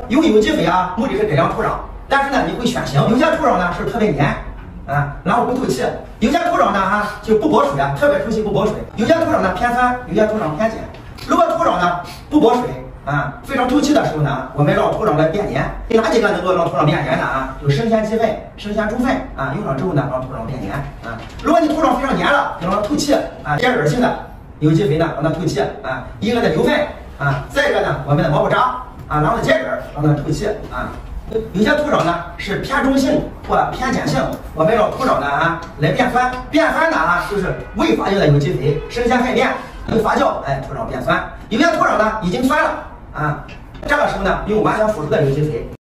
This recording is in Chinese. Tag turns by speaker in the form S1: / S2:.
S1: 用有机肥啊，目的是改良土壤，但是呢，你会选型，有些土壤呢是特别黏啊，然后不透气；有些土壤呢就不保水啊，特别出气不保水；有些土壤呢偏酸，有些土壤偏碱。如果土壤呢不保水啊，非常透气的时候呢，我们让土壤来变黏。哪几个能够让土壤变黏的啊？就生鲜鸡粪、生鲜猪粪啊，用上之后呢，让土壤变黏啊。如果你土壤非常黏了，让它透气啊，结根性的有机肥呢让它透气啊，一个的牛粪啊，再一个呢我们的蘑菇渣啊，然后秸秆让它透气啊。有些土壤呢是偏中性或偏碱性，我们让土壤呢来变酸，变酸呢就是未发酵的有机肥、生鲜粪便一发酵，土壤变酸。有些土壤呢已经酸了啊，这个时候呢用完全腐熟的有机肥。